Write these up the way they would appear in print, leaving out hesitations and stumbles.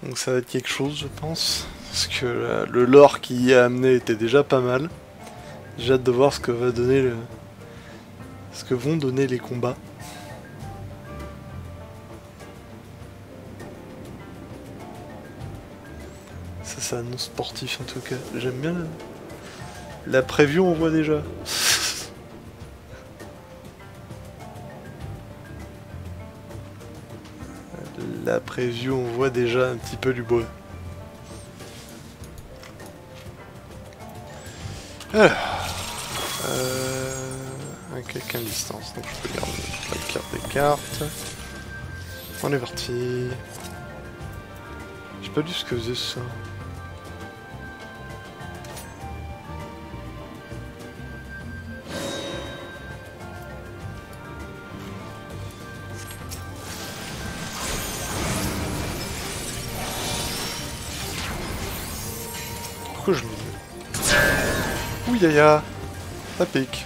Donc ça va être quelque chose, je pense. Parce que le lore qui y a amené était déjà pas mal. J'ai hâte de voir ce que va donner ce que vont donner les combats. Ça annonce sportif en tout cas. J'aime bien la preview, on voit déjà. La preview, on voit déjà un petit peu du bois. Alors, quelqu'un distance, donc je peux garder la carte des cartes. On est parti. J'ai pas lu ce que faisait ça. Pourquoi je me dis... Ouh yaya, ça pique.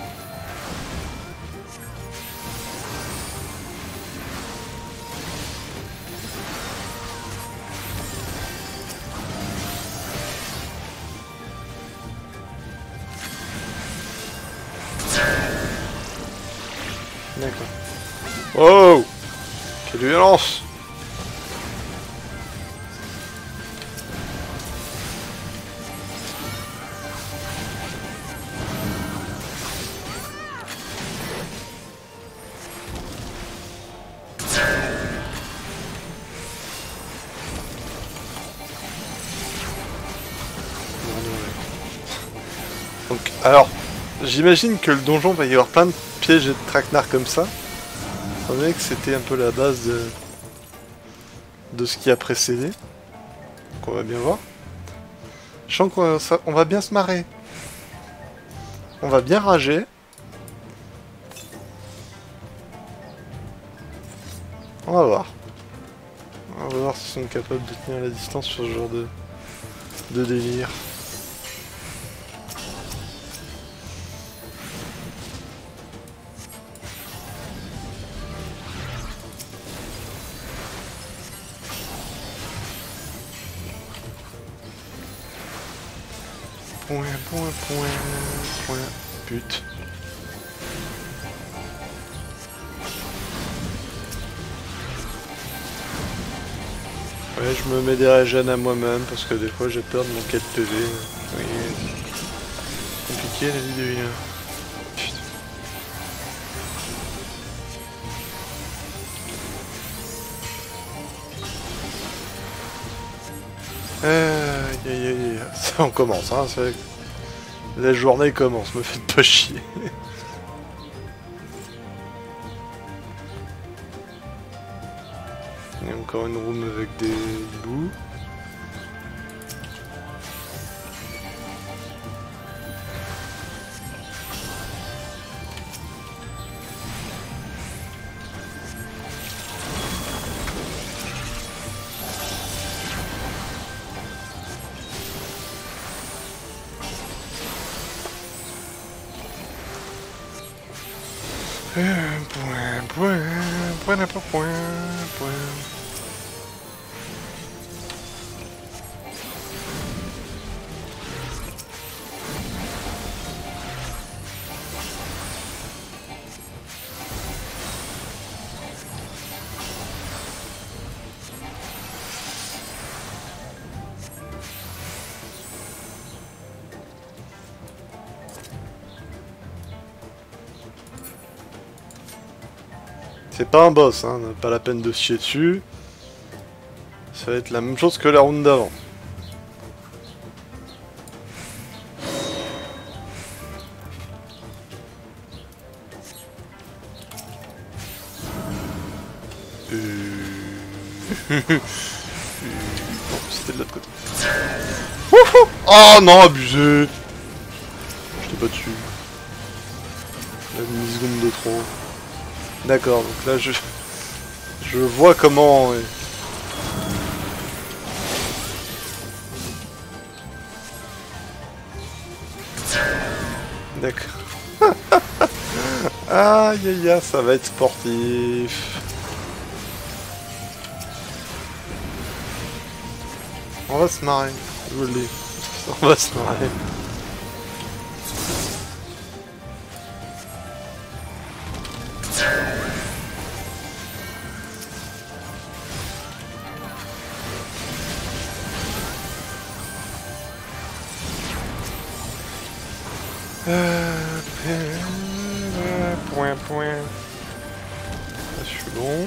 D'accord. Oh, quelle violence! Donc, alors, j'imagine que le donjon va y avoir plein de pièges et de traquenards comme ça. Étant donné que c'était un peu la base de ce qui a précédé. Donc on va bien voir. Je sens qu'on va bien se marrer. On va bien rager. On va voir. On va voir s'ils sont capables de tenir la distance sur ce genre de délire. Point. Pute. Ouais, je me mets des régènes à moi-même parce que des fois j'ai peur de manquer de PV. Oui. Compliqué la vie de vilain. Putain. Aïe. Ça on commence, hein, c'est... La journée commence, me faites pas chier. Il y a encore une room avec des hiboux. Point. C'est pas un boss, hein, pas la peine de se chier dessus. Ça va être la même chose que la round d'avant. C'était de l'autre côté. Oh non, abusé! Je t'ai pas dessus. Une milliseconde de trop. D'accord, donc là je vois comment... D'accord. Aïe, ça va être sportif. On va se marrer, je vous le dis. On va se marrer. Point. Là, je suis bon.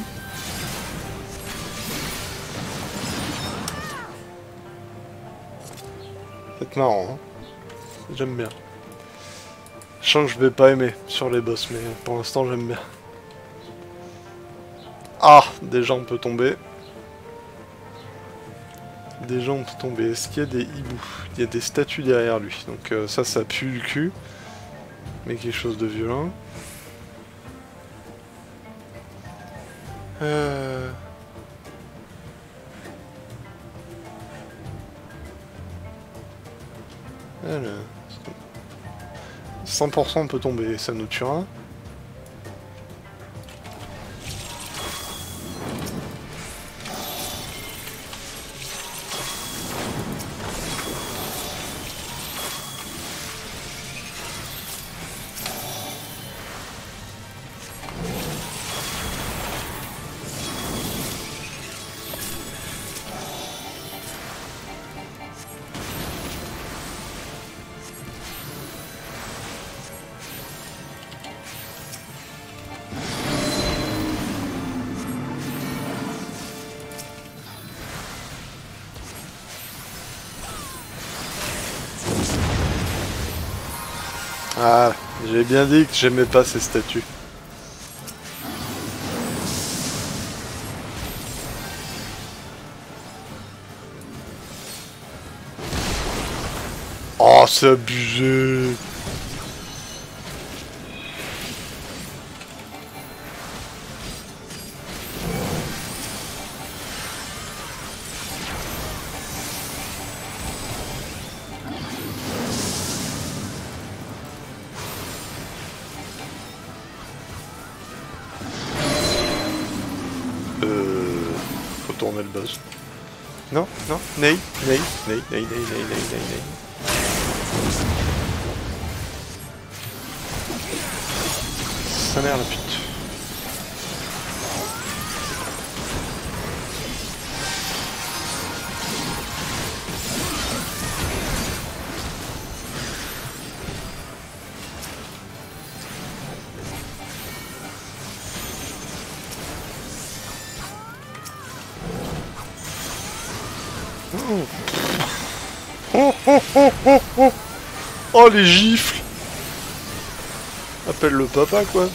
C'est marrant, hein. J'aime bien. Je sens que je vais pas aimer sur les boss, mais pour l'instant j'aime bien. Ah, déjà on peut tomber. Déjà on peut tomber. Est-ce qu'il y a des hiboux? Il y a des statues derrière lui. Donc ça pue le cul. Mais quelque chose de violent. Alors... 100% on peut tomber, ça nous tuera. Ah, j'ai bien dit que j'aimais pas ces statues. Oh, c'est abusé. Faut tourner le boss. Non, non, Ney. Ça merde la pute. Oh les gifles. Appelle le papa quoi.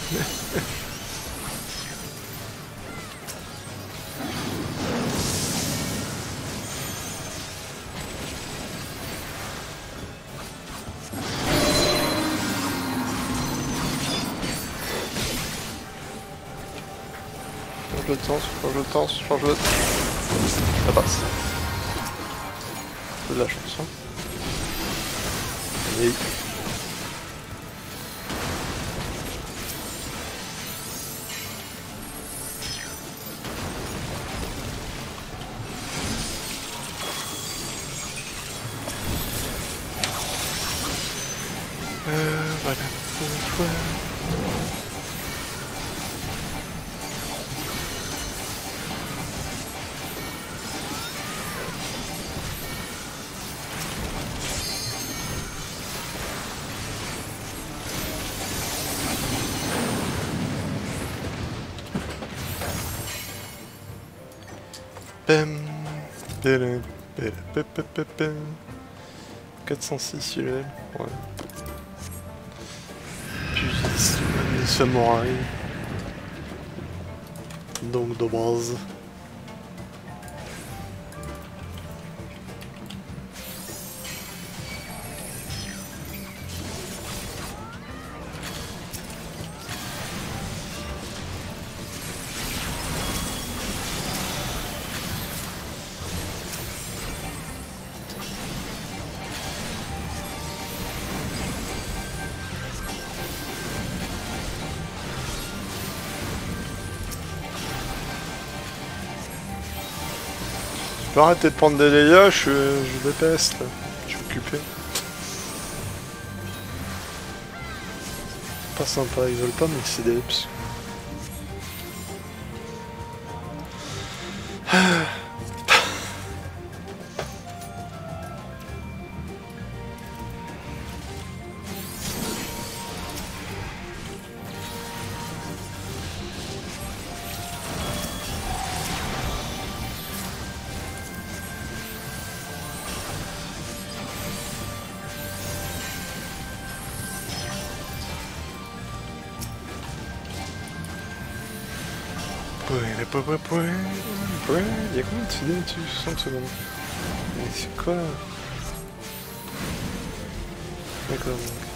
Change le temps. Ça passe. C'est de la chance. Hein. Allez. Voilà pourquoi. Pam, 406 level, ouais. Puis les samouraïs. Donc de base. peux arrêter de prendre des dégâts, je déteste là. Je suis occupé. Pas sympa, ils veulent pas me laisser des lips. Il y a combien de filets dessus? 5 secondes. Mais c'est quoi? D'accord.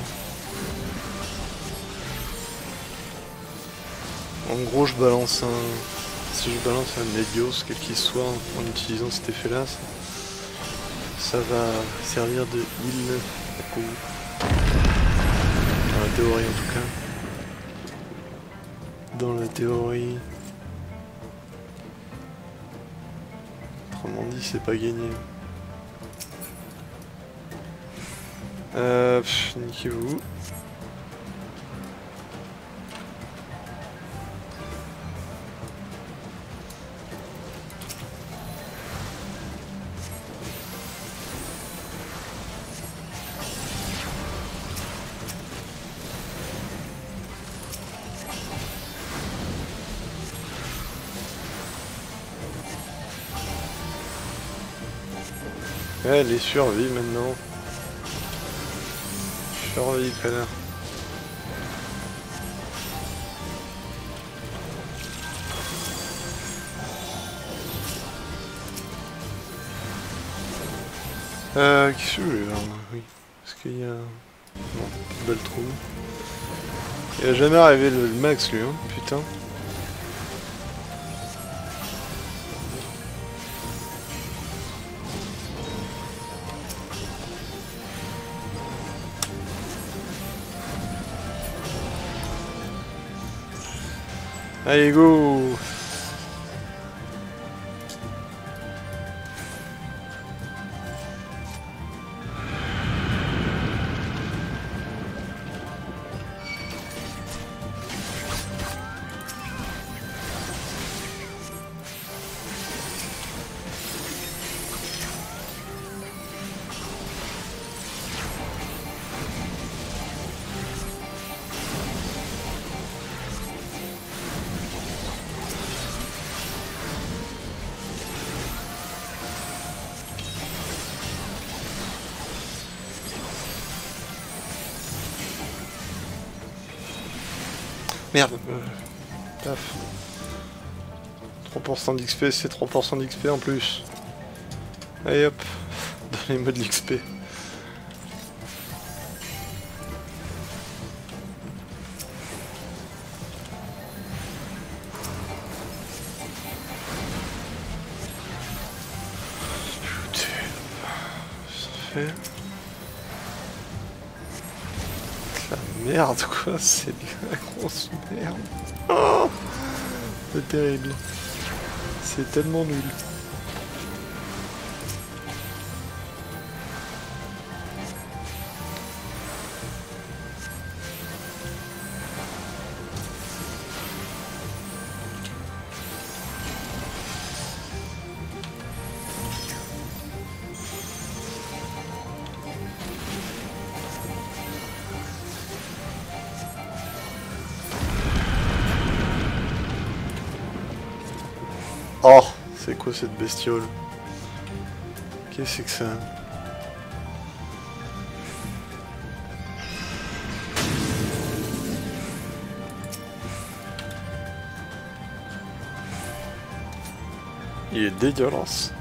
En gros, je balance un... Si je balance un Medios, quel qu'il soit, en utilisant cet effet-là, ça va servir de heal à coup. Dans la théorie en tout cas. Dans la théorie... Autrement dit, c'est pas gagné. Niquez-vous. Ouais, les survies maintenant. Survie, connard. Qu'est-ce que je voulais voir moi? Oui. Est-ce qu'il y a... Non, belle trou. Il a jamais arrivé le max lui, hein, putain. Allez, go! Merde, taf. 3% d'XP, c'est 3% d'XP en plus. Allez hop, donnez-moi de l'XP. Ça fait... Merde quoi, c'est de la grosse merde. Oh, c'est terrible. C'est tellement nul. Oh, c'est quoi cette bestiole? Qu'est-ce que c'est que ça? Il est dégueulasse.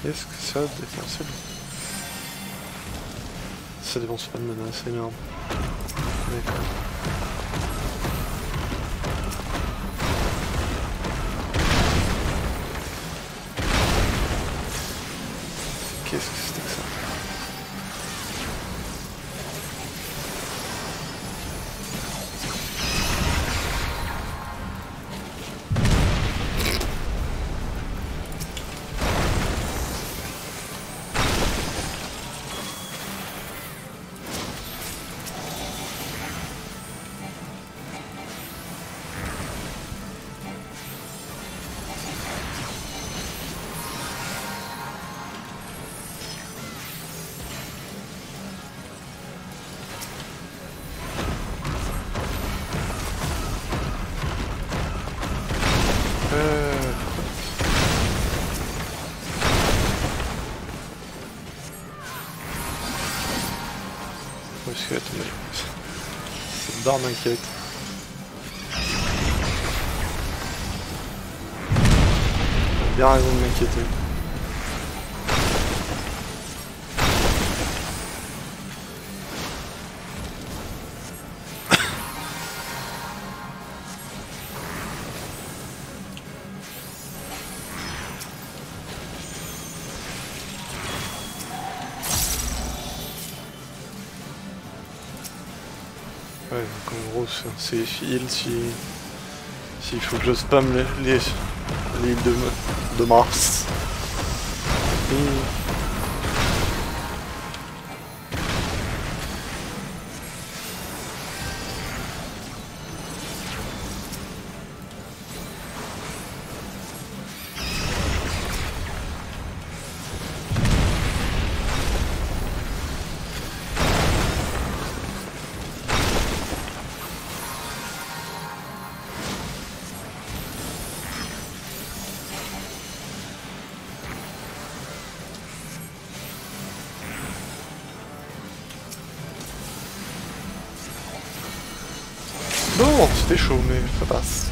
Est-ce que ça dépense bon? Ça dépense pas de mana, c'est énorme. D'accord. Qu'est-ce que c'était que ça? Où est-ce qu'elle est tombée? Cette barre m'inquiète. J'ai bien raison de m'inquiéter. Ouais, donc en gros, c'est heal s'il faut que je spam les îles de Mars. Bon, c'était chaud, mais ça passe.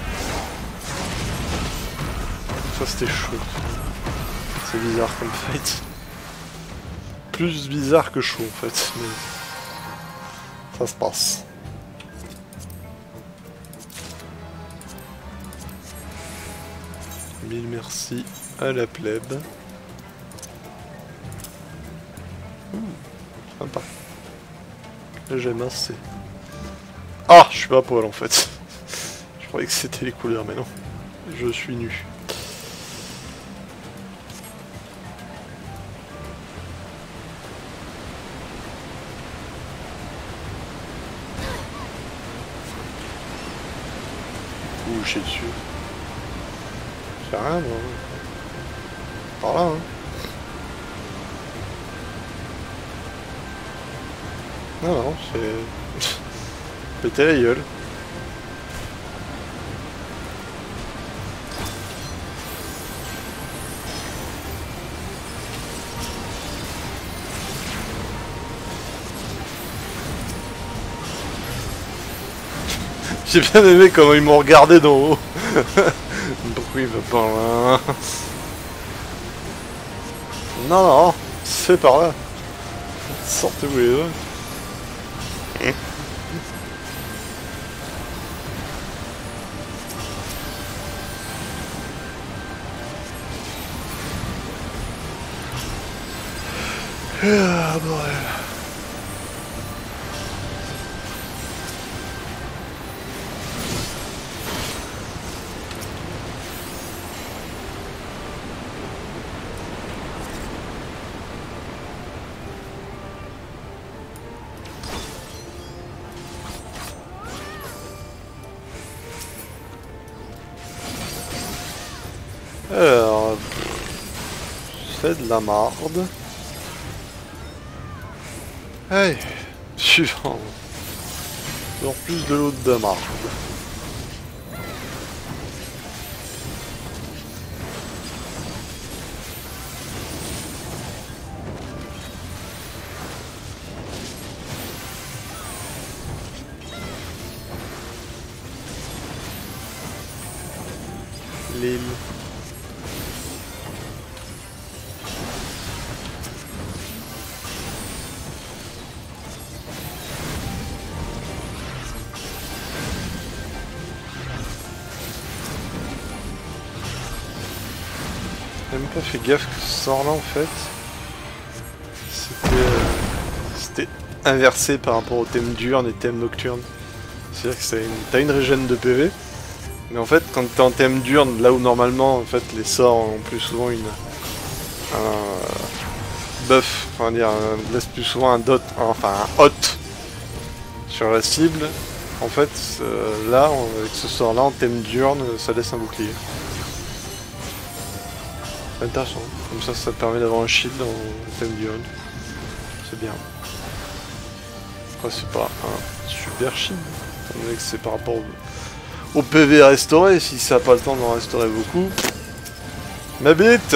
Ça, c'était chaud. C'est bizarre comme fight. Plus bizarre que chaud, en fait, mais ça se passe. Mille merci à la plèbe. Sympa. J'aime assez. Ah, je suis pas à poil en fait. Je croyais que c'était les couleurs, mais non. Je suis nu. Ouh, je suis dessus. C'est rien, moi. Par là, hein. Non, non, c'est... Péter la gueule. J'ai bien aimé comment ils m'ont regardé d'en haut. Pourquoi il va par là? Non, non, c'est par là. Sortez-vous les doigts. Ah, bordel. Alors, c'est de la marde. Allez, suivant. En plus de l'eau de marde. L'île. J'ai même pas fait gaffe que ce sort là en fait c'était inversé par rapport au thème diurne et thème nocturne. C'est-à-dire que t'as une régène de PV, mais en fait quand t'es en thème diurne, là où normalement en fait les sorts ont plus souvent un buff, enfin dire laisse plus souvent un dot, enfin un hot sur la cible. En fait là avec ce sort là en thème diurne ça laisse un bouclier. C'est intéressant, comme ça permet d'avoir un shield dans le thème diurne. C'est bien. Après c'est pas un super shield, étant donné que c'est par rapport au PV à restaurer, si ça n'a pas le temps d'en restaurer beaucoup. Ma bite.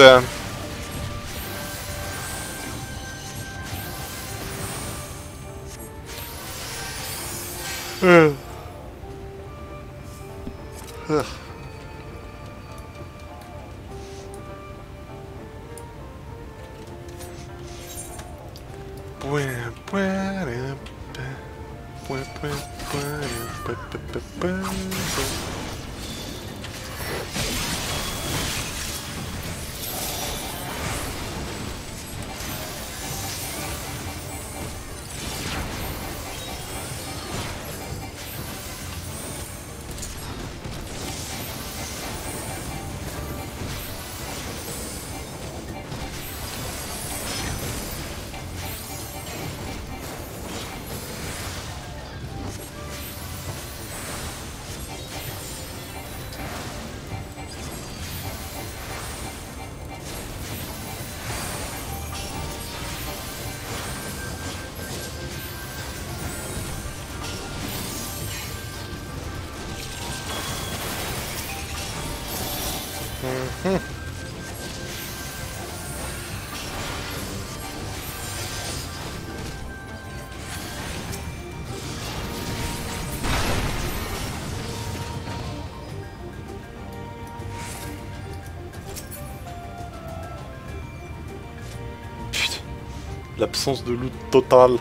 L'absence de loot totale.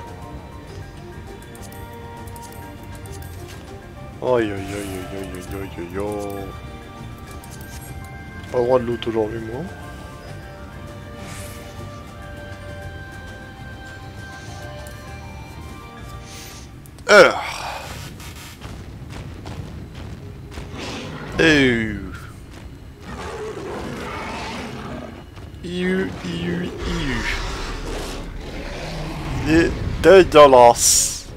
Aïe aïe aïe aïe aïe aïe aïe aïe aïe. Pas le droit de loot aujourd'hui moi. Alors. Il est dégueulasse.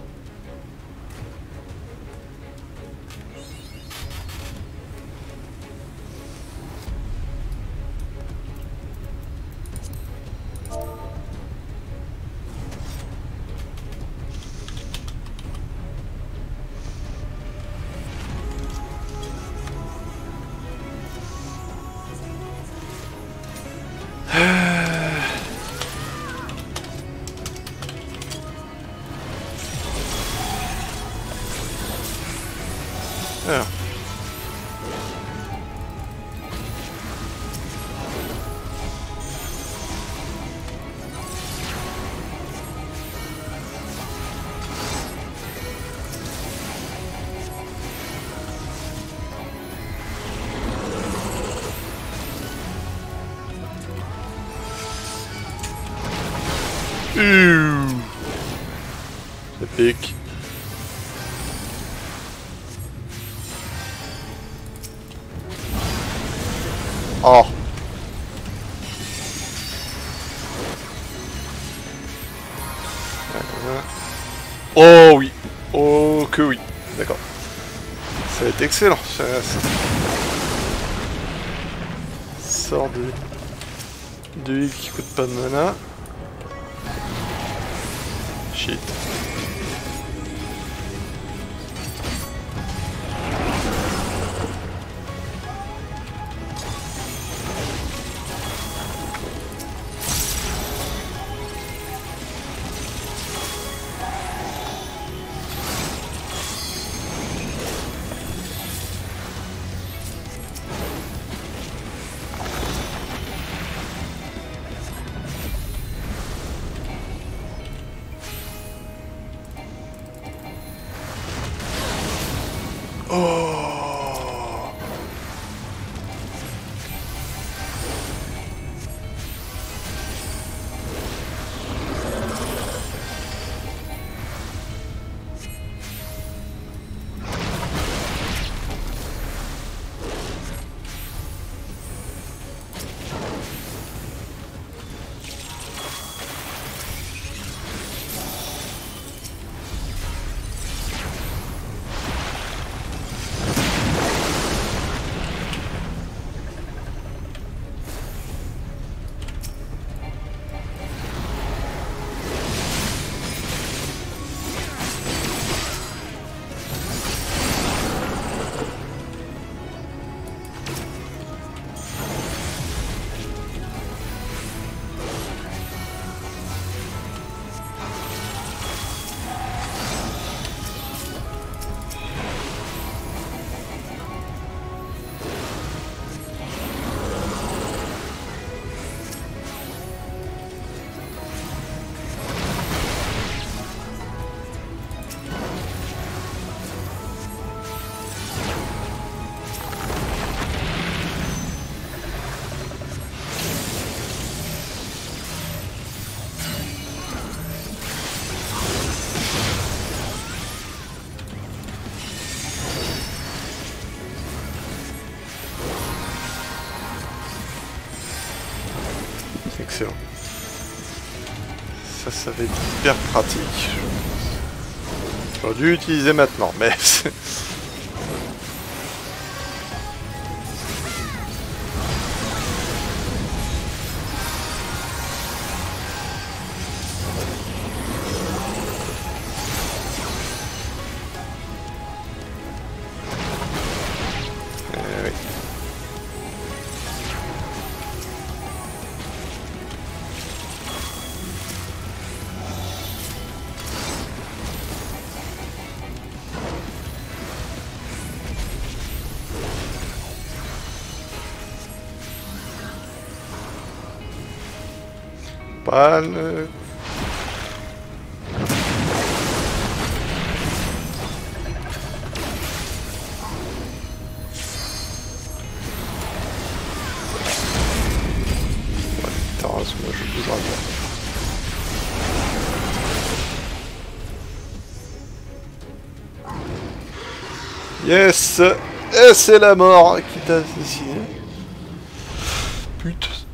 Alors. Ça pique. Oh. Oh oui. Oh que oui. D'accord. Ça va être excellent. Sort de heal qui coûte pas de mana. Shit. Excellent. Ça va être hyper pratique. J'aurais dû l'utiliser maintenant, mais... oui. Panne. Moi je bougerai bien. Yes. Et c'est la mort qui t'a assassiné. Putain.